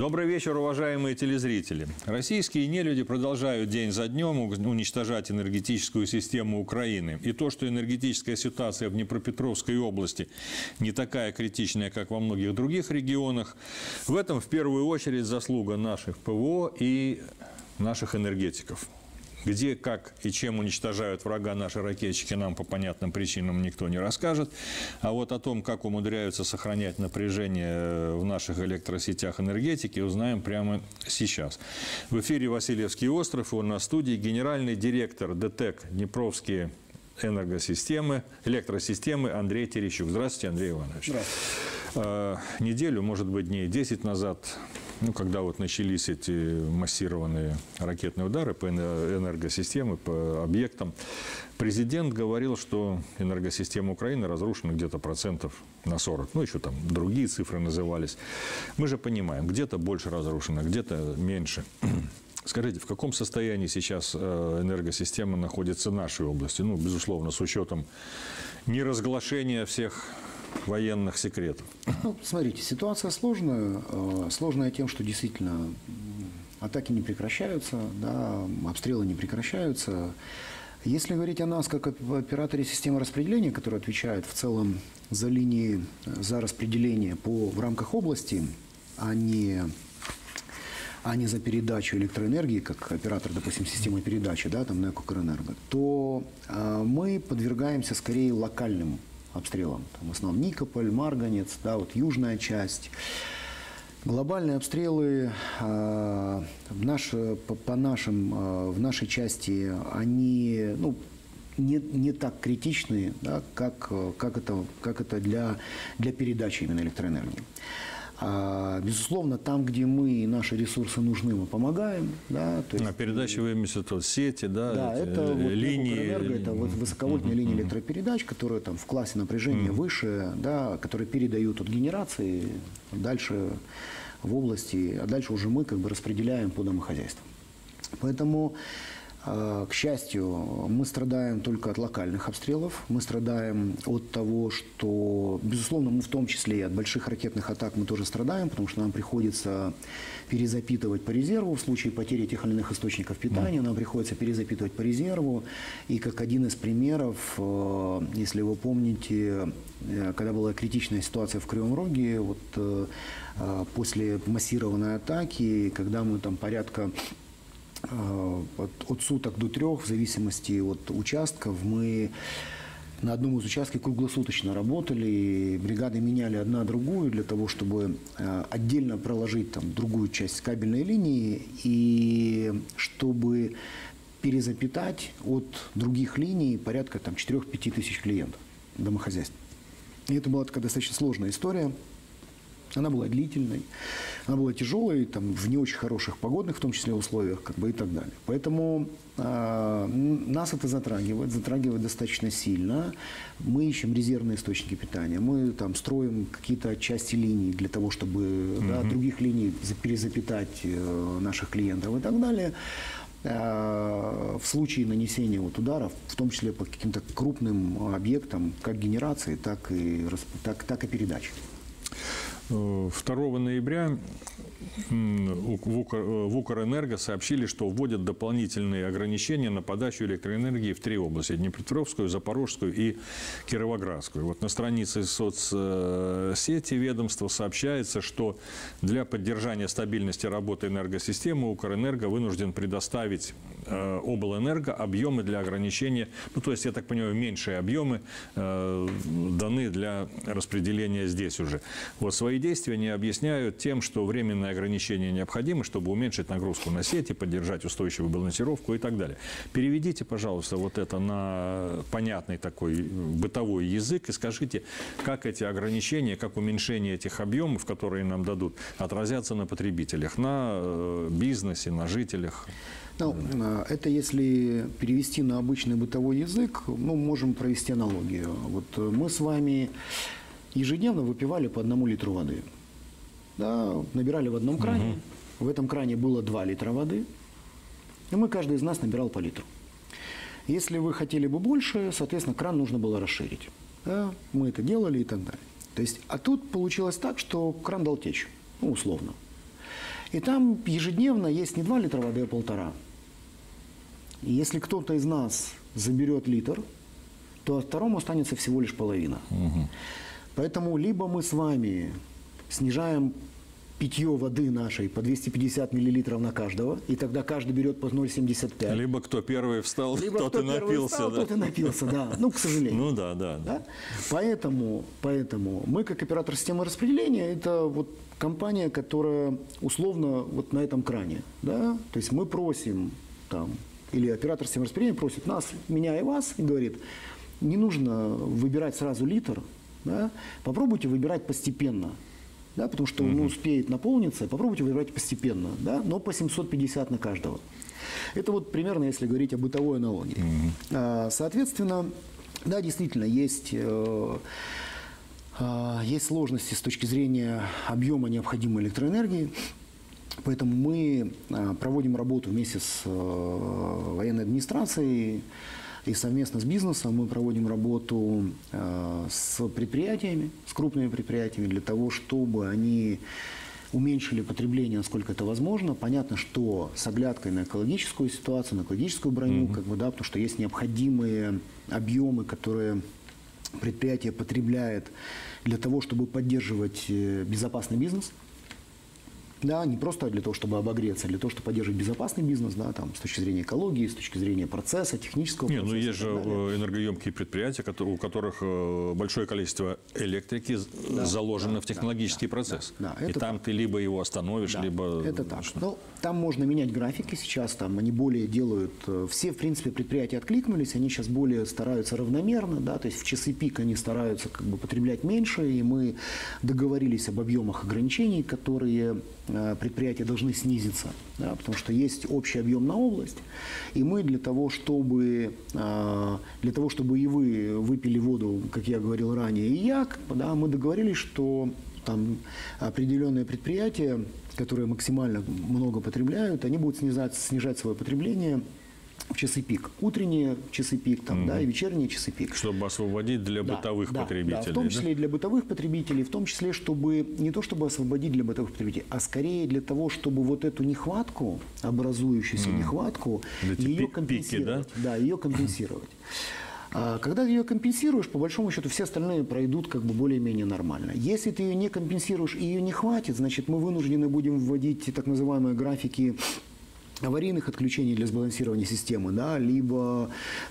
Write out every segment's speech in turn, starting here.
Добрый вечер, уважаемые телезрители. Российские нелюди продолжают день за днем уничтожать энергетическую систему Украины. И то, что энергетическая ситуация в Днепропетровской области не такая критичная, как во многих других регионах, в этом в первую очередь заслуга наших ПВО и наших энергетиков. Где, как и чем уничтожают врага наши ракетчики, нам по понятным причинам никто не расскажет. А вот о том, как умудряются сохранять напряжение в наших электросетях энергетики, узнаем прямо сейчас. В эфире Васильевский остров, и у нас в студии генеральный директор ДТЭК Днепровские электросистемы Андрей Терещук. Здравствуйте, Андрей Иванович. Здравствуйте. Неделю, может быть, дней 10 назад, когда вот начались эти массированные ракетные удары по энергосистеме, по объектам, президент говорил, что энергосистема Украины разрушена где-то процентов на 40. Ну, еще там другие цифры назывались. Мы же понимаем, где-то больше разрушено, где-то меньше. Скажите, в каком состоянии сейчас энергосистема находится в нашей области? Ну, безусловно, с учетом неразглашения всех военных секретов. Ну, смотрите, ситуация сложная. Сложная тем, что действительно атаки не прекращаются, да, обстрелы не прекращаются. Если говорить о нас как об операторе системы распределения, который отвечает в целом за линии, за распределение в рамках области, а не за передачу электроэнергии, как оператор, допустим, системы передачи, да, там, НЭК Укрэнерго, то мы подвергаемся скорее локальным обстрелам. Там, в основном Никополь, Марганец, да, вот южная часть. Глобальные обстрелы в нашей части, они не так критичны, да, как это для передачи именно электроэнергии. Безусловно, там, где мы и наши ресурсы нужны, мы помогаем. Да, то есть, передачи вы имеете в виду сети, да, да, это линии. Это высоковольтные линии электропередач, которые там в классе напряжения выше, да, которые передают от генерации дальше в области, а дальше уже мы как бы распределяем по домохозяйствам. Поэтому, к счастью, мы страдаем только от локальных обстрелов, мы страдаем от того, что, безусловно, мы в том числе и от больших ракетных атак мы тоже страдаем, потому что нам приходится перезапитывать по резерву в случае потери тех или иных источников питания, нам приходится перезапитывать по резерву. И как один из примеров, если вы помните, когда была критичная ситуация в Кривом Роге, вот после массированной атаки, когда мы там порядка от суток до 3, в зависимости от участков, мы на одном из участков круглосуточно работали, бригады меняли одна другую для того, чтобы отдельно проложить там другую часть кабельной линии и чтобы перезапитать от других линий порядка 4-5 тысяч клиентов, домохозяйств. И это была такая достаточно сложная история. Она была длительной, она была тяжелой, там, в не очень хороших погодных, в том числе, условиях, как бы, и так далее. Поэтому нас это затрагивает достаточно сильно. Мы ищем резервные источники питания, мы там строим какие-то части линий для того, чтобы других линий перезапитать наших клиентов и так далее. В случае нанесения ударов, в том числе по каким-то крупным объектам, как генерации, так и передачи. 2 ноября в Укрэнерго сообщили, что вводят дополнительные ограничения на подачу электроэнергии в 3 области – Днепропетровскую, Запорожскую и Кировоградскую. Вот на странице соцсети ведомства сообщается, что для поддержания стабильности работы энергосистемы Укрэнерго вынужден предоставить облэнерго объемы для ограничения, то есть, я так понимаю, меньшие объемы даны для распределения здесь уже. Вот свои действия они объясняют тем, что временное ограничение необходимо, чтобы уменьшить нагрузку на сети, поддержать устойчивую балансировку и так далее. Переведите, пожалуйста, вот это на понятный такой бытовой язык и скажите, как эти ограничения, как уменьшение этих объемов, которые нам дадут, отразятся на потребителях, на бизнесе, на жителях. Это если перевести на обычный бытовой язык, можем провести аналогию. Вот мы с вами ежедневно выпивали по 1 литру воды. Да, набирали в одном кране. В этом кране было 2 литра воды. И каждый из нас набирал по литру. Если вы хотели бы больше, соответственно, кран нужно было расширить. Да, мы это делали и так далее. То есть, а тут получилось так, что кран дал течь, условно. И там ежедневно есть не 2 литра воды, а 1,5. И если кто-то из нас заберет литр, то второму останется всего лишь половина. Поэтому либо мы с вами снижаем питье воды нашей по 250 миллилитров на каждого, и тогда каждый берет по 0,75. Либо кто первый встал, Либо тот кто и напился. встал, тот и напился, да. Ну, к сожалению. Ну да. Поэтому мы, как оператор системы распределения, это вот компания, которая условно вот на этом кране. Да? То есть мы просим, там, или оператор системы распределения просит нас, меня и вас, и говорит, не нужно выбирать сразу литр, да? Попробуйте выбирать постепенно. Да, потому что он успеет наполниться, попробуйте выбирать постепенно, да, но по 750 на каждого. Это вот примерно, если говорить о бытовой аналогии. Соответственно, да, действительно, есть сложности с точки зрения объема необходимой электроэнергии, поэтому мы проводим работу вместе с военной администрацией, и совместно с бизнесом мы проводим работу с предприятиями, с крупными предприятиями, для того, чтобы они уменьшили потребление, насколько это возможно. Понятно, что с оглядкой на экологическую ситуацию, на экологическую броню, как бы, да, потому что есть необходимые объемы, которые предприятие потребляет для того, чтобы поддерживать безопасный бизнес. Да, не просто для того, чтобы обогреться, а для того, чтобы поддерживать безопасный бизнес, да, там, с точки зрения экологии, с точки зрения процесса, технического процесса. Ну есть же энергоемкие предприятия, у которых большое количество электрики заложено в технологический процесс. И там ты либо его остановишь, либо... Это так. Ну, там можно менять графики сейчас, там они более делают... Все, в принципе, предприятия откликнулись, они сейчас более стараются равномерно, да, то есть в часы пик они стараются как бы потреблять меньше, и мы договорились об объемах ограничений, которые... предприятия должны снизиться, да, потому что есть общий объем на область, и мы для того, чтобы и вы выпили воду, как я говорил ранее, и я, да, мы договорились, что там определенные предприятия, которые максимально много потребляют, они будут снижать свое потребление в часы пик. Утренние часы пик, там, да, и вечерние часы пик. Чтобы освободить для бытовых потребителей. Да, в том числе и для бытовых потребителей, в том числе, чтобы не то чтобы освободить для бытовых потребителей, а скорее для того, чтобы вот эту нехватку, образующуюся нехватку, ее компенсировать. Пики, да, ее компенсировать. Когда ты ее компенсируешь, по большому счету, все остальные пройдут как бы более-менее нормально. Если ты ее не компенсируешь и ее не хватит, значит, мы вынуждены будем вводить так называемые графики аварийных отключений для сбалансирования системы, да, либо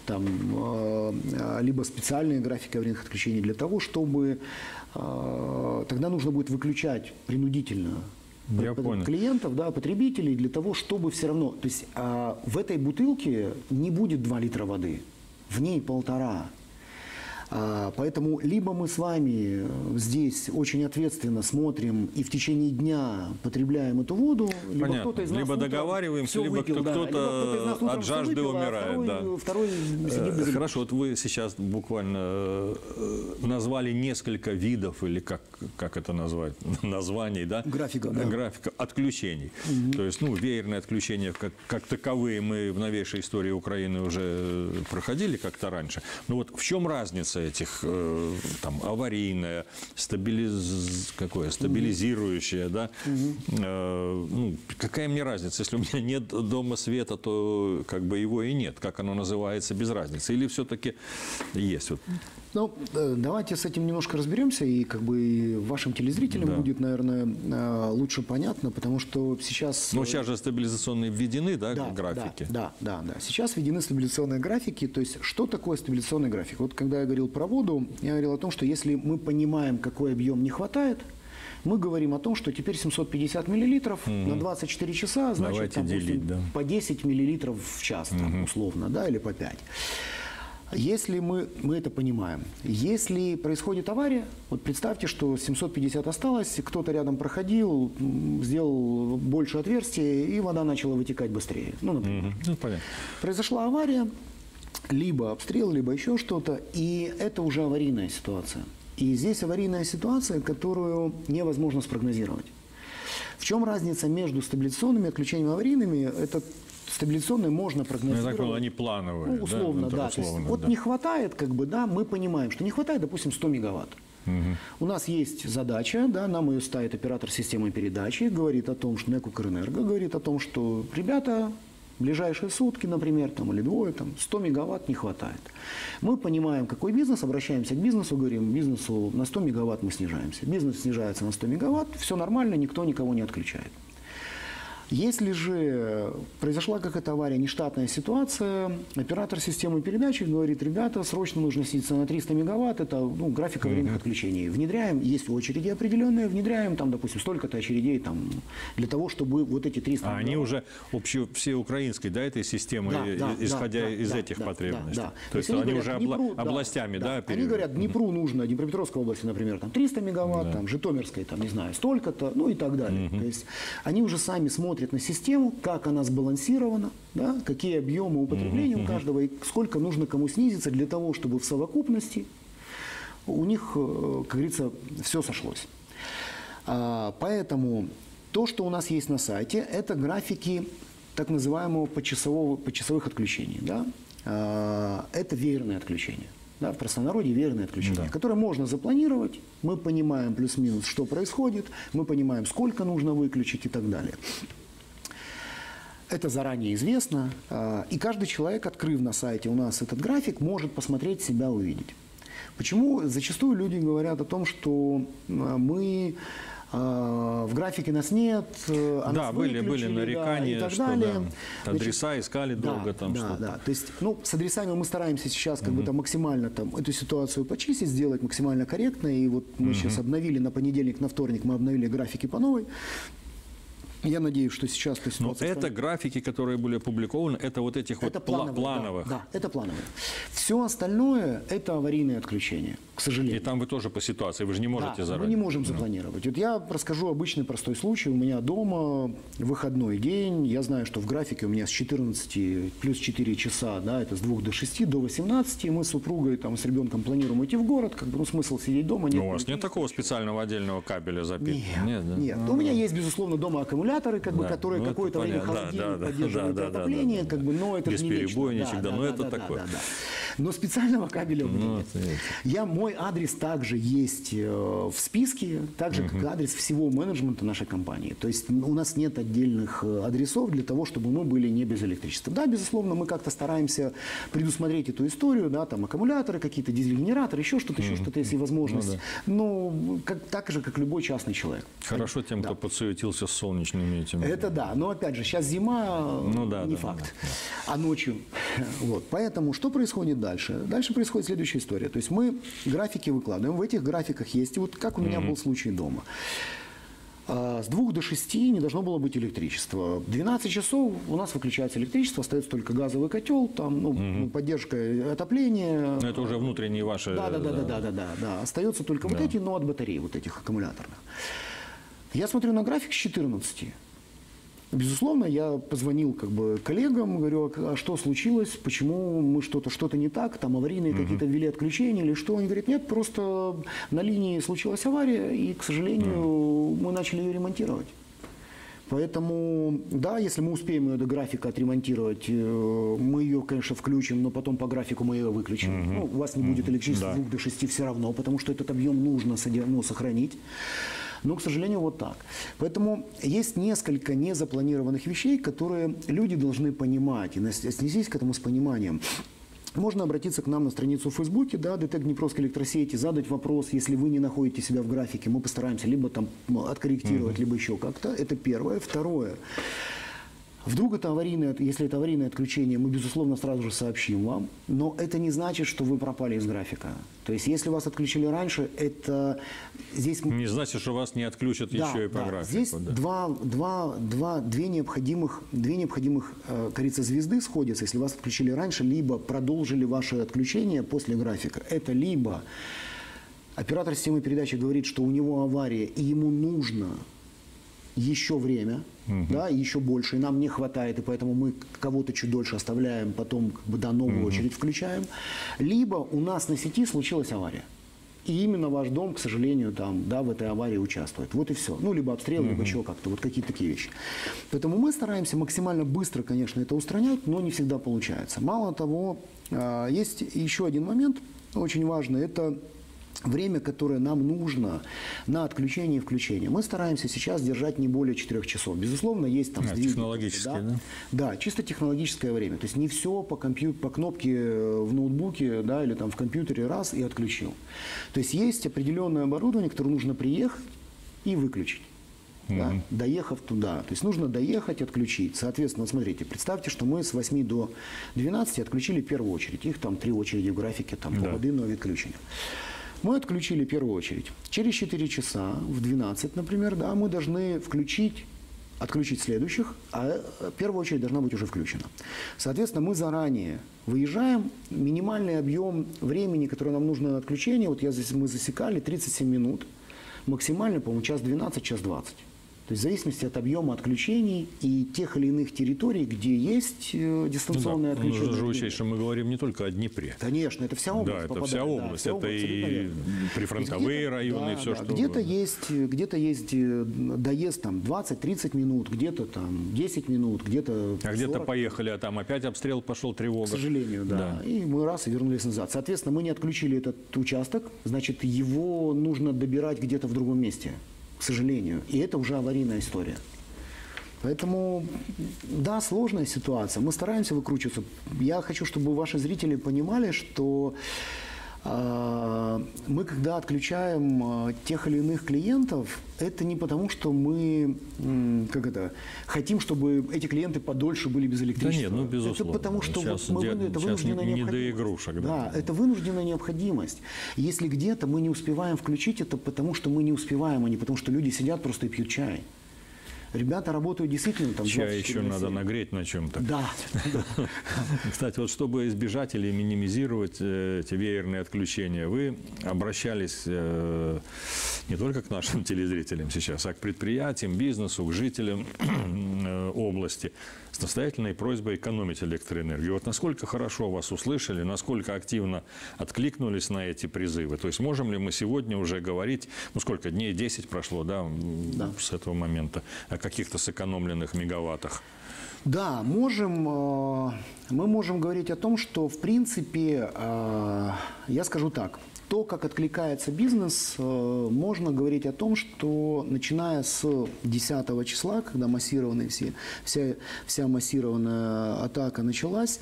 специальные графики аварийных отключений для того, чтобы тогда нужно будет выключать принудительно клиентов, да, потребителей, для того, чтобы все равно... То есть в этой бутылке не будет 2 литра воды, в ней 1,5. Поэтому либо мы с вами здесь очень ответственно смотрим и в течение дня потребляем эту воду, либо кто-то из нас либо договариваемся, либо кто-то от жажды умирает. Второй сидит без. Хорошо, вот вы сейчас буквально назвали несколько видов, или как это назвать, названий, да? Графика отключений. То есть, веерные отключения как таковые мы в новейшей истории Украины уже проходили как-то раньше. Но вот в чем разница этих, там, аварийное, стабилизирующее, да? Какая мне разница? Если у меня нет дома света, то как бы его и нет. Как оно называется, без разницы. Или все-таки есть? Вот. Давайте с этим немножко разберемся, и как бы вашим телезрителям будет, наверное, лучше понятно, потому что сейчас... сейчас же стабилизационные введены, графики? Да. Сейчас введены стабилизационные графики. То есть, что такое стабилизационный график? Вот когда я говорил про воду, я говорил о том, что если мы понимаем, какой объем не хватает, мы говорим о том, что теперь 750 миллилитров на 24 часа, значит, там, делить, по 10 миллилитров в час, там, условно, да, или по 5. Если мы это понимаем, если происходит авария, вот представьте, что 750 осталось, кто-то рядом проходил, сделал больше отверстия, и вода начала вытекать быстрее. Например. Понятно. Произошла авария, либо обстрел, либо еще что-то, и это уже аварийная ситуация. И здесь аварийная ситуация, которую невозможно спрогнозировать. В чем разница между стабилизационными отключениями и аварийными? Это стабилизационные можно прогнозировать. Я так понял, они плановые. Условно, да. Условно, вот не хватает, мы понимаем, что не хватает, допустим, 100 мегаватт. У нас есть задача, да, нам ее ставит оператор системы передачи, говорит о том, что НЭК «Укрэнерго» говорит о том, что, ребята, ближайшие сутки, например, там, или двое, там, 100 мегаватт не хватает. Мы понимаем, какой бизнес, обращаемся к бизнесу, говорим, бизнесу на 100 мегаватт мы снижаемся. Бизнес снижается на 100 мегаватт, все нормально, никто никого не отключает. Если же произошла какая-то авария, нештатная ситуация, оператор системы передачи говорит, ребята, срочно нужно снизиться на 300 мегаватт, это график аварийных отключений. Внедряем, есть очереди определенные, внедряем там, допустим, столько-то очередей там, для того, чтобы вот эти 300 мегаватт... они уже всеукраинской, да, этой системы, исходя из этих потребностей? То есть они уже областями, да? Они говорят, Днепру нужно, Днепропетровской области, например, там 300 мегаватт, там, Житомирской, там, не знаю, столько-то, ну и так далее. То есть они уже сами смотрят на систему, как она сбалансирована, да, какие объемы употребления у каждого и сколько нужно кому снизиться для того, чтобы в совокупности у них, как говорится, все сошлось. Поэтому то, что у нас есть на сайте, это графики так называемого почасовых отключений. Да? Это веерные отключения. Да, в простонародье веерные отключения, которые можно запланировать, мы понимаем плюс-минус, что происходит, мы понимаем, сколько нужно выключить и так далее. Это заранее известно, и каждый человек, открыв на сайте у нас этот график, может посмотреть себя, увидеть. Почему зачастую люди говорят о том, что мы в графике нас нет, да, были нарекания, и так что далее. Да, адреса искали долго там что-то. Да. То есть, с адресами мы стараемся сейчас как бы там максимально там эту ситуацию почистить, сделать максимально корректно. И вот мы сейчас обновили на понедельник, на вторник мы обновили графики по новой. Я надеюсь, что сейчас... Но это графики, которые были опубликованы, это вот этих это вот плановых. Да, это плановые. Все остальное – это аварийные отключения, к сожалению. И там вы тоже по ситуации, вы же не можете заранее. Мы не можем запланировать. Вот я расскажу обычный простой случай. У меня дома выходной день. Я знаю, что в графике у меня с 14 плюс 4 часа, да, это с 2 до 6, до 18. Мы с супругой, там, с ребенком планируем идти в город. Как бы, смысл сидеть дома. Но у вас нет такого специального отдельного кабеля запитки? Нет. У меня есть, безусловно, дома аккумуляторы, как бы, которые какое-то время холодильник поддерживают отопление, как бы, но это не вечно. Бесперебойничек, но это такое. Но специального кабеля у меня нет. Мой адрес также есть в списке, так же, как и адрес всего менеджмента нашей компании. То есть у нас нет отдельных адресов для того, чтобы мы были не без электричества. Да, безусловно, мы как-то стараемся предусмотреть эту историю, да, там аккумуляторы, какие-то дизель-генераторы, еще что-то, если возможность. Но так же, как любой частный человек. Хорошо тем, кто подсуетился с солнечными этими. Это да, но опять же, сейчас зима, не факт. А ночью. Вот. Поэтому что происходит дальше? Дальше происходит следующая история. То есть мы графики выкладываем, в этих графиках есть, вот как у меня был случай дома. С 2 до 6 не должно было быть электричества. В 12 часов у нас выключается электричество, остается только газовый котел, там, поддержка отопления. Но это уже внутренние ваши... Да. Остается только вот эти, но от батарей, вот этих аккумуляторных. Я смотрю на график с 14. Безусловно, я позвонил как бы коллегам, говорю, а что случилось, почему мы что-то не так, там аварийные какие-то ввели отключения или что. Они говорят, нет, просто на линии случилась авария, и, к сожалению, мы начали ее ремонтировать. Поэтому, да, если мы успеем ее до графика отремонтировать, мы ее, конечно, включим, но потом по графику мы ее выключим. У вас не будет электричества с 2 до 6 все равно, потому что этот объем нужно сохранить. Но, к сожалению, вот так. Поэтому есть несколько незапланированных вещей, которые люди должны понимать и отнестись к этому с пониманием. Можно обратиться к нам на страницу в Фейсбуке, да, ДТЭК Днепровской электросети, задать вопрос, если вы не находите себя в графике, мы постараемся либо там откорректировать, либо еще как-то. Это первое. Второе. Вдруг это аварийное, если это аварийное отключение, мы, безусловно, сразу же сообщим вам, но это не значит, что вы пропали из графика. То есть, если вас отключили раньше, это здесь... Не значит, что вас не отключат еще и по графику. Здесь две необходимых, кажется, звезды сходятся, если вас отключили раньше, либо продолжили ваше отключение после графика. Это либо оператор системы передачи говорит, что у него авария, и ему нужно еще время, да, еще больше, и нам не хватает, и поэтому мы кого-то чуть дольше оставляем, потом как бы, до новую очередь включаем. Либо у нас на сети случилась авария. И именно ваш дом, к сожалению, там, да, в этой аварии участвует. Вот и все. Ну, либо обстрел, либо чего как-то. Вот какие-то такие вещи. Поэтому мы стараемся максимально быстро, конечно, это устранять, но не всегда получается. Мало того, есть еще один момент очень важный. Это время, которое нам нужно на отключение и включение, мы стараемся сейчас держать не более 4 часов. Безусловно, есть там сдвиги. Технологическое, да? Да, чисто технологическое время. То есть не все по кнопке в ноутбуке, да, или там в компьютере раз и отключил. То есть есть определенное оборудование, которое нужно приехать и выключить. Да, доехав туда. То есть нужно доехать, отключить. Соответственно, смотрите, представьте, что мы с 8 до 12 отключили первую очередь. Их там 3 очереди в графике, там по годинному відключенню. Мы отключили первую очередь. Через 4 часа, в 12, например, да, мы должны отключить следующих, а первая очередь должна быть уже включена. Соответственно, мы заранее выезжаем. Минимальный объем времени, который нам нужно на отключение, вот мы засекали 37 минут. Максимально, по-моему, час 12, час 20. То есть в зависимости от объема отключений и тех или иных территорий, где есть дистанционное отключение. Нужно же учесть, что мы говорим не только о Днепре. Конечно, это вся область. Да, это вся область. Это и прифронтовые районы, и все, что где-то есть доезд там 20-30 минут, где-то там 10 минут, где-то 40. А где-то поехали, а там опять обстрел пошел, тревога. К сожалению, да. И мы раз и вернулись назад. Соответственно, мы не отключили этот участок, значит, его нужно добирать где-то в другом месте. К сожалению. И это уже аварийная история. Поэтому, да, сложная ситуация. Мы стараемся выкручиваться. Я хочу, чтобы ваши зрители понимали, что мы, когда отключаем тех или иных клиентов, это не потому, что мы хотим, чтобы эти клиенты подольше были без электричества. Да нет, безусловно. Это потому, что сейчас это вынужденная необходимость. Не до игрушек. Да, это вынужденная необходимость. Если где-то мы не успеваем включить, это потому, что мы не успеваем, а не потому, что люди сидят просто и пьют чай. Ребята работают действительно там 24/7. Чай еще надо нагреть на чем-то. Да. Кстати, вот чтобы избежать или минимизировать эти веерные отключения, вы обращались не только к нашим телезрителям сейчас, а к предприятиям, бизнесу, к жителям области с настоятельной просьбой экономить электроэнергию. Вот насколько хорошо вас услышали, насколько активно откликнулись на эти призывы? То есть можем ли мы сегодня уже говорить, сколько дней, 10 прошло, да, с этого момента, о каких-то сэкономленных мегаваттах? Да, мы можем говорить о том, что, в принципе, я скажу так, то, как откликается бизнес, можно говорить о том, что начиная с 10 числа, когда вся массированная атака началась,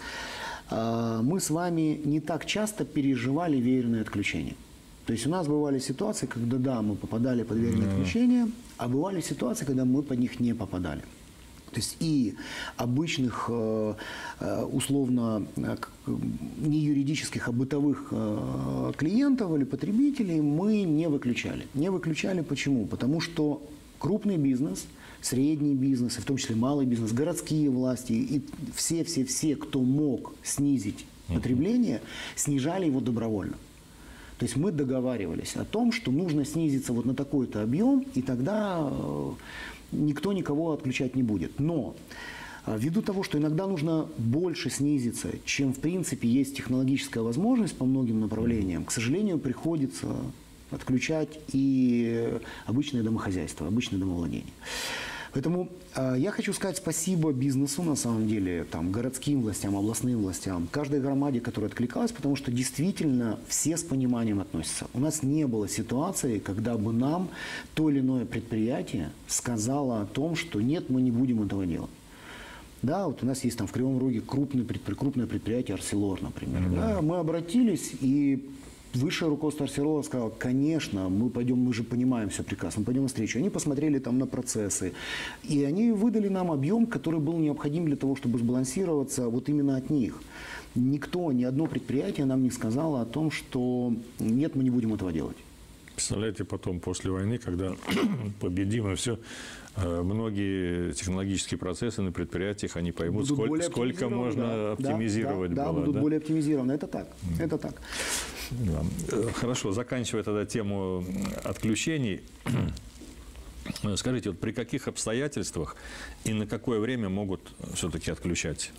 мы с вами не так часто переживали веерные отключения. То есть у нас бывали ситуации, когда, да, мы попадали под веерные отключения, а бывали ситуации, когда мы под них не попадали. То есть и обычных, условно, не юридических, а бытовых клиентов или потребителей мы не выключали. Не выключали почему? Потому что крупный бизнес, средний бизнес, и в том числе малый бизнес, городские власти и все, кто мог снизить потребление, снижали его добровольно. То есть мы договаривались о том, что нужно снизиться вот на такой-то объем, и тогда никто никого отключать не будет. Но ввиду того, что иногда нужно больше снизиться, чем в принципе есть технологическая возможность по многим направлениям, к сожалению, приходится отключать и обычное домохозяйство, обычное домовладение. Поэтому я хочу сказать спасибо бизнесу, на самом деле, там, городским властям, областным властям, каждой громаде, которая откликалась, потому что действительно все с пониманием относятся. У нас не было ситуации, когда бы нам то или иное предприятие сказало о том, что нет, мы не будем этого делать. Да, вот у нас есть там в Кривом Роге крупное предприятие «Арселор», например. Да, мы обратились, и высшее руководство «Арселора» сказало: конечно, мы же понимаем все прекрасно, мы пойдем навстречу. Они посмотрели там на процессы, и они выдали нам объем, который был необходим для того, чтобы сбалансироваться вот именно от них. Ни одно предприятие нам не сказало о том, что нет, мы не будем этого делать. Представляете, потом, после войны, когда победим и все, многие технологические процессы на предприятиях, они поймут, сколько можно оптимизировать. Да, будут более оптимизированы. Это так. Это так. Да. Хорошо, заканчивая тогда тему отключений, скажите, вот при каких обстоятельствах и на какое время могут все-таки отключать?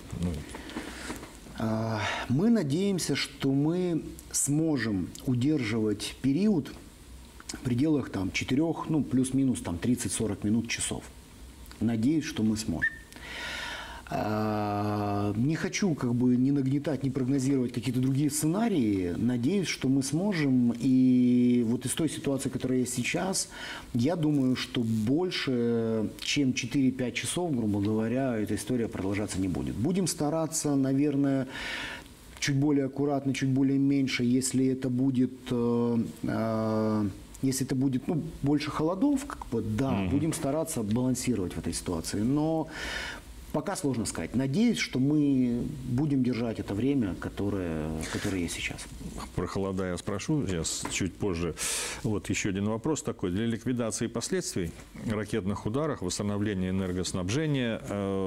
Мы надеемся, что мы сможем удерживать период в пределах там 4, плюс-минус там 30-40 минут, часов. Надеюсь, что мы сможем. Не хочу как бы не нагнетать, не прогнозировать какие-то другие сценарии. Надеюсь, что мы сможем. И вот из той ситуации, которая есть сейчас, я думаю, что больше, чем 4-5 часов, грубо говоря, эта история продолжаться не будет. Будем стараться, наверное, чуть более аккуратно, чуть более меньше, если это будет... Если это будет больше холодов, как бы, да, будем стараться балансировать в этой ситуации. Но пока сложно сказать. Надеюсь, что мы будем держать это время, которое есть сейчас. Про холода я спрошу сейчас чуть позже. Вот еще один вопрос такой. Для ликвидации последствий ракетных ударов, восстановления энергоснабжения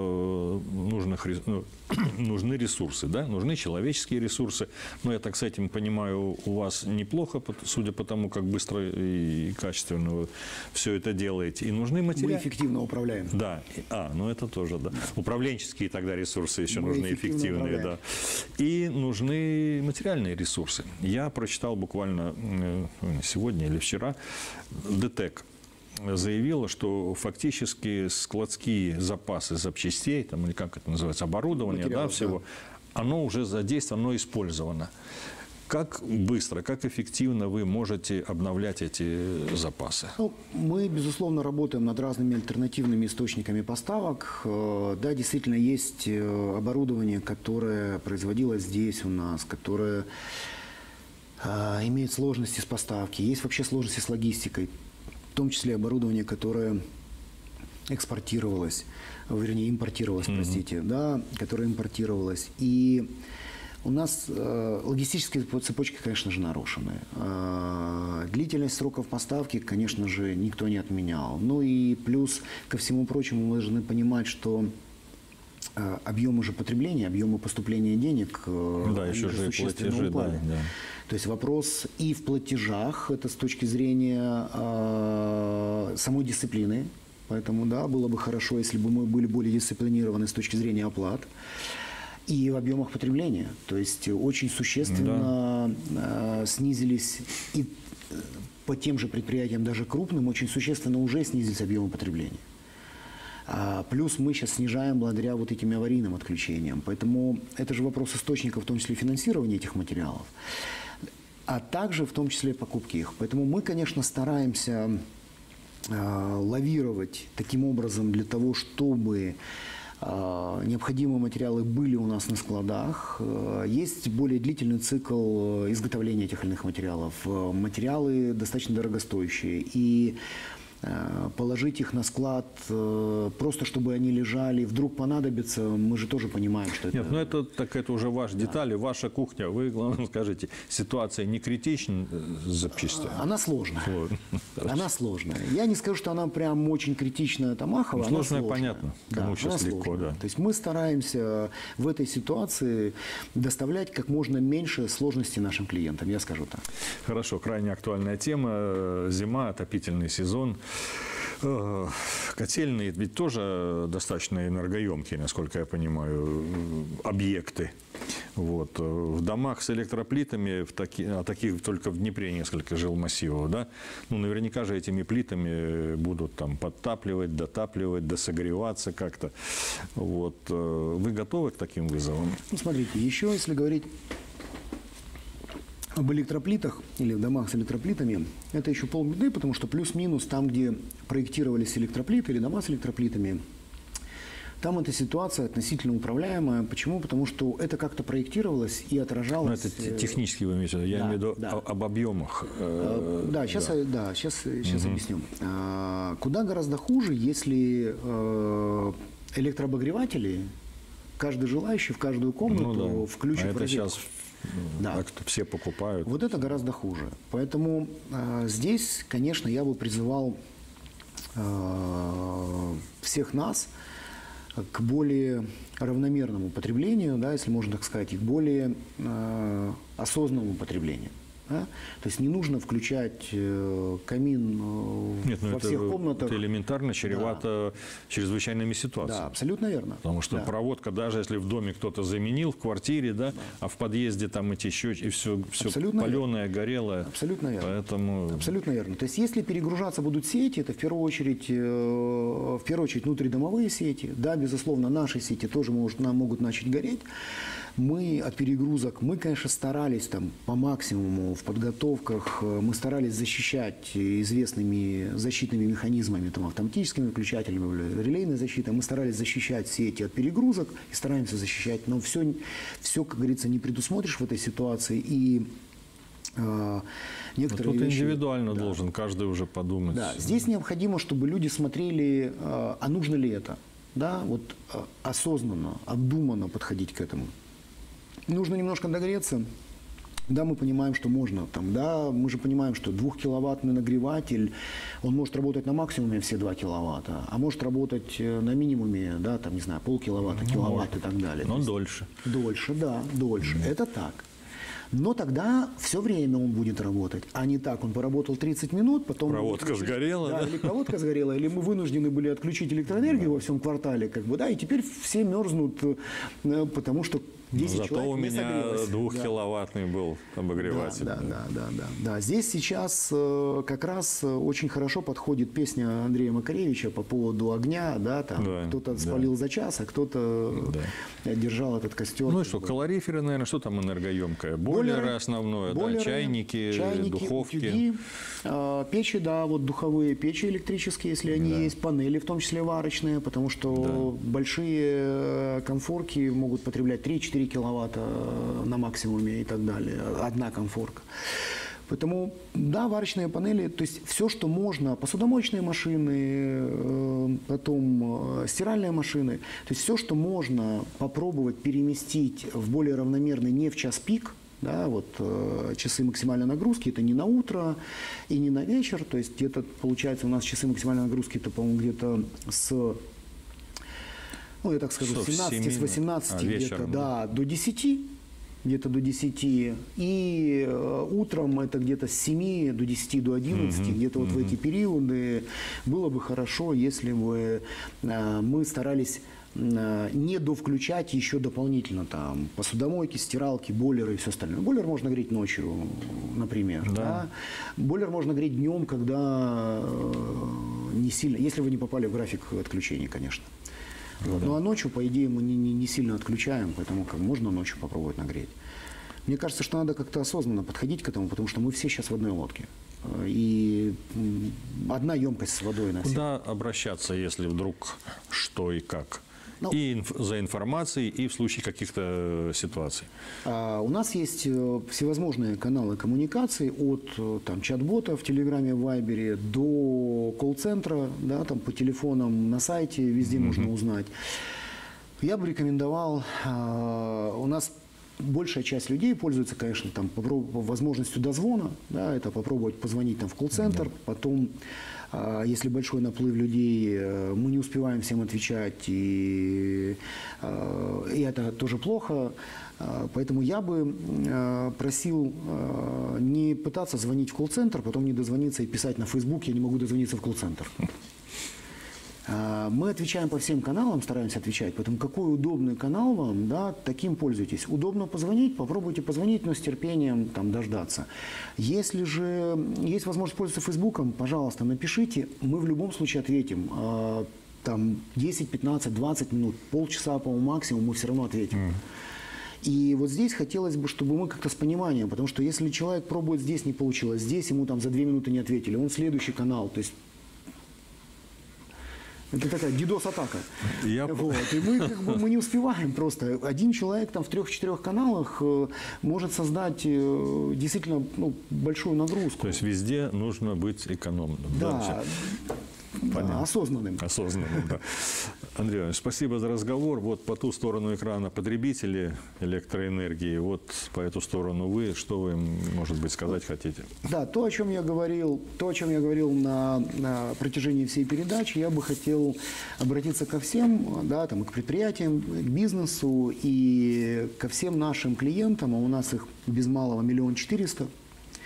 нужны ресурсы, да? Нужны человеческие ресурсы. Но я так с этим понимаю, у вас неплохо, судя по тому, как быстро и качественно вы все это делаете. И нужны материалы. Мы эффективно управляем. Да. Это тоже, да. Управленческие тогда ресурсы еще нужны, эффективные. Да. И нужны материальные ресурсы. Я прочитал буквально сегодня или вчера, ДТЭК заявила, что фактически складские запасы запчастей, там, или как это называется, оборудование, да, всего, оно уже задействовано, оно использовано. Как быстро, как эффективно вы можете обновлять эти запасы? Мы, безусловно, работаем над разными альтернативными источниками поставок. Да, действительно, есть оборудование, которое производилось здесь у нас, которое имеет сложности с поставки. Есть вообще сложности с логистикой, в том числе оборудование, которое экспортировалось, вернее, импортировалось, простите, да, которое импортировалось. И у нас логистические цепочки, конечно же, нарушены. Длительность сроков поставки, конечно же, никто не отменял. Ну и плюс ко всему прочему мы должны понимать, что объемы же потребления, объемы поступления денег, да, еще же платежи, да. То есть вопрос и в платежах, это с точки зрения самой дисциплины. Поэтому, да, было бы хорошо, если бы мы были более дисциплинированы с точки зрения оплат. И в объемах потребления. То есть очень существенно снизились и по тем же предприятиям, даже крупным, очень существенно уже снизились объемы потребления. Плюс мы сейчас снижаем благодаря вот этим аварийным отключениям. Поэтому это же вопрос источника, в том числе финансирования этих материалов, а также в том числе покупки их. Поэтому мы, конечно, стараемся лавировать таким образом для того, чтобы необходимые материалы были у нас на складах. Есть более длительный цикл изготовления этих или иных материалов. Материалы достаточно дорогостоящие. И положить их на склад просто, чтобы они лежали, вдруг понадобится, мы же тоже понимаем, что это... Нет, это уже ваши детали, ваша кухня. Вы, главное, скажите, ситуация не критична с запчастями? Она сложная. Она сложная. Я не скажу, что она прям очень критичная, там, ахова. Сложная, понятно. Кому сейчас легко, да. То есть мы стараемся в этой ситуации доставлять как можно меньше сложностей нашим клиентам, я скажу так. Хорошо, крайне актуальная тема. Зима, отопительный сезон. Котельные ведь тоже достаточно энергоемкие, насколько я понимаю, объекты. Вот. В домах с электроплитами, таких только в Днепре несколько жилмассивов, да? Наверняка же этими плитами будут там подтапливать, дотапливать, досогреваться как-то. Вот. Вы готовы к таким вызовам? Смотрите, еще если говорить об электроплитах или в домах с электроплитами, это еще полбеды, потому что плюс-минус там, где проектировались электроплиты или дома с электроплитами, там эта ситуация относительно управляемая. Почему? Потому что это как-то проектировалось и отражалось... Но это технически вы имеете в виду, я имею в виду об объемах. Сейчас объясню. Куда гораздо хуже, если электрообогреватели, каждый желающий в каждую комнату включит в розетку. Так все покупают. Вот это гораздо хуже. Поэтому здесь, конечно, я бы призывал всех нас к более равномерному потреблению, да, если можно так сказать, и к более осознанному потреблению. Да? То есть не нужно включать камин Нет, во всех комнатах. Это элементарно чревато чрезвычайными ситуациями. Да, абсолютно верно. Потому что проводка, даже если в доме кто-то заменил, в квартире, да, а в подъезде там эти счетчики, и все паленое, горелое. Абсолютно верно. Поэтому... Абсолютно верно. То есть если перегружаться будут сети, это в первую очередь внутридомовые сети. Да, безусловно, наши сети тоже могут начать гореть. Мы от перегрузок, мы, конечно, старались там по максимуму в подготовках, мы старались защищать известными защитными механизмами, там, автоматическими выключателями, релейной защитой. Мы старались защищать сети от перегрузок и стараемся защищать. Но все, как говорится, не предусмотришь в этой ситуации. И некоторые тут вещи, индивидуально должен каждый уже подумать. Да, здесь необходимо, чтобы люди смотрели, а нужно ли это. Да, вот осознанно, обдуманно подходить к этому. Нужно немножко догреться. Да, мы понимаем, что можно. Там, да, мы же понимаем, что 2-киловаттный нагреватель, он может работать на максимуме все 2 киловатта, а может работать на минимуме, да, там, не знаю, полкиловатта, киловатт и так далее. Но дольше. Дольше, да, дольше. Это так. Но тогда все время он будет работать, а не так. Он поработал 30 минут, потом... Проводка сгорела, да? Или проводка сгорела, или мы вынуждены были отключить электроэнергию во всем квартале, как бы, да, и теперь все мерзнут, потому что 10 Зато человек у не меня согрелось. 2-киловаттный был обогреватель. Да. Здесь сейчас как раз очень хорошо подходит песня Андрея Макаревича по поводу огня, да, там кто-то спалил за час, а кто-то держал этот костер. Ну и что, калориферы, наверное, что там энергоемкое? Бойлеры основное, да, чайники, духовки. Утюги, печи, да, вот духовые печи электрические, если они есть, панели, в том числе варочные, потому что большие конфорки могут потреблять 3-4 киловатта на максимуме и так далее. Одна конфорка. Поэтому, да, варочные панели, то есть все, что можно, посудомоечные машины, потом стиральные машины, то есть все, что можно попробовать переместить в более равномерный, не в час пик, да, вот часы максимальной нагрузки, это не на утро и не на вечер, то есть где-то, получается, у нас часы максимальной нагрузки, это, по-моему, где-то с... Ну, я так скажу, с 17, с 18 где-то, да, до 10, где-то до 10, и утром это где-то с 7 до 10, до 11, где-то вот в эти периоды было бы хорошо, если бы мы старались не довключать еще дополнительно там посудомойки, стиралки, бойлеры и все остальное. Бойлер можно греть ночью, например. Да. Бойлер можно греть днем, когда не сильно, если вы не попали в график отключения, конечно. Вот. Ну а ночью, по идее, мы не сильно отключаем, поэтому можно ночью попробовать нагреть. Мне кажется, что надо как-то осознанно подходить к этому, потому что мы все сейчас в одной лодке. И одна емкость с водой на всех. Куда обращаться, если вдруг что и как? И за информацией, и в случае каких-то ситуаций. У нас есть всевозможные каналы коммуникации от там, чат-бота в Телеграме, в Вайбере до колл-центра, да, там, по телефонам, на сайте, везде можно узнать. Я бы рекомендовал, у нас большая часть людей пользуется, конечно, там, возможностью дозвона, да, это попробовать позвонить там, в колл-центр, потом... Если большой наплыв людей, мы не успеваем всем отвечать, и это тоже плохо. Поэтому я бы просил не пытаться звонить в колл-центр, потом не дозвониться и писать на Facebook, я не могу дозвониться в колл-центр. Мы отвечаем по всем каналам, стараемся отвечать, поэтому какой удобный канал вам, да, таким пользуйтесь. Удобно позвонить, попробуйте позвонить, но с терпением там, дождаться. Если же есть возможность пользоваться Фейсбуком, пожалуйста, напишите, мы в любом случае ответим. Там 10, 15, 20 минут, полчаса, по-моему, максимум, мы все равно ответим. И вот здесь хотелось бы, чтобы мы как-то с пониманием, потому что если человек пробует здесь, не получилось, здесь ему там за 2 минуты не ответили, он следующий канал, то есть это такая DDoS-атака. Вот. И мы не успеваем просто. Один человек там в 3-4 каналах может создать действительно большую нагрузку. То есть везде нужно быть экономным. Да. Да, осознанным. Осознанным, да. Андрей Иванович, спасибо за разговор. Вот по ту сторону экрана потребители электроэнергии, вот по эту сторону вы. Что вы, может быть, сказать хотите? Да, то, о чем я говорил на протяжении всей передачи, я бы хотел обратиться ко всем, да, там, к предприятиям, к бизнесу и ко всем нашим клиентам, а у нас их без малого 1 400 000.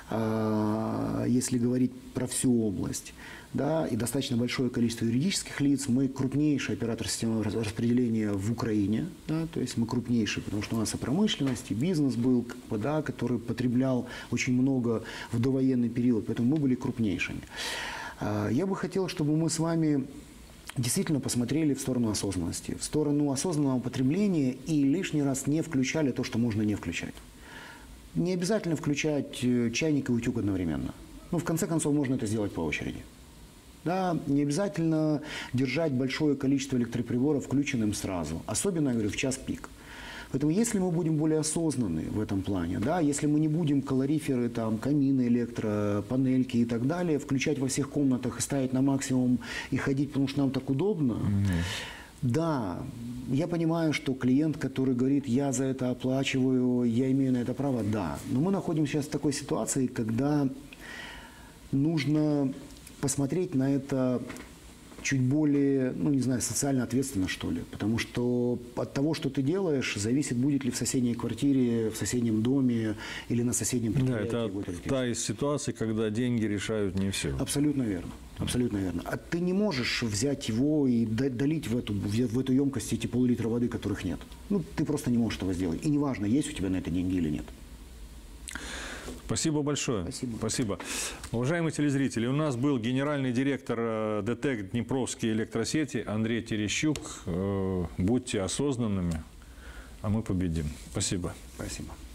если говорить про всю область. Да, и достаточно большое количество юридических лиц. Мы крупнейший оператор системы распределения в Украине. Да, то есть мы крупнейший, потому что у нас и промышленность, и бизнес был, да, который потреблял очень много в довоенный период. Поэтому мы были крупнейшими. Я бы хотел, чтобы мы с вами действительно посмотрели в сторону осознанности, в сторону осознанного потребления и лишний раз не включали то, что можно не включать. Не обязательно включать чайник и утюг одновременно. Ну, в конце концов, можно это сделать по очереди. Да, не обязательно держать большое количество электроприборов включенным сразу, особенно, я говорю, в час пик. Поэтому если мы будем более осознанны в этом плане, да, если мы не будем калориферы, там, камины, электропанельки и так далее включать во всех комнатах и ставить на максимум и ходить, потому что нам так удобно, да, я понимаю, что клиент, который говорит, я за это оплачиваю, я имею на это право, да. Но мы находимся сейчас в такой ситуации, когда нужно посмотреть на это чуть более, ну, не знаю, социально ответственно, что ли. Потому что от того, что ты делаешь, зависит, будет ли в соседней квартире, в соседнем доме или на соседнем предприятии. Да, это та из ситуаций, когда деньги решают не все. Абсолютно верно. Абсолютно верно. А ты не можешь взять его и долить в эту емкость эти пол-литра воды, которых нет. Ну, ты просто не можешь этого сделать. И неважно, есть у тебя на это деньги или нет. Спасибо большое. Спасибо. Уважаемые телезрители, у нас был генеральный директор ДТЭК Днепровские электросети Андрей Терещук. Будьте осознанными, а мы победим. Спасибо. Спасибо.